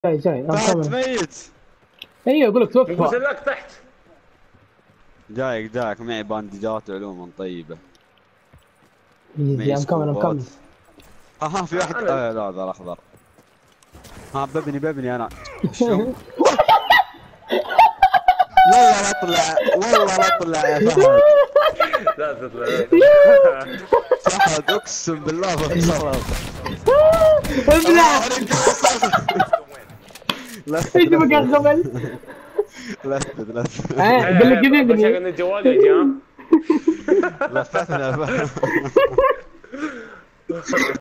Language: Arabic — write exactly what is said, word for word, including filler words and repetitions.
جاي جاي فهد ميت. ايوه اقول لك توفى. نزل لك تحت. جايك جايك معي باندجات وعلوم طيبه. يجي ام كامل ام كامل. ها ها في واحد. أنا... آه لا ذا الاخضر. ها ببني ببني انا. شو والله لا طلع والله لا طلع يا فهد. لا تطلع. فهد اقسم بالله بتصرف. ابلع. لفت ايش بك يا خبل؟ لفت لفت. اه قال لك بس يبني. ان الجوال يجي ها. لفتنا يا فهد.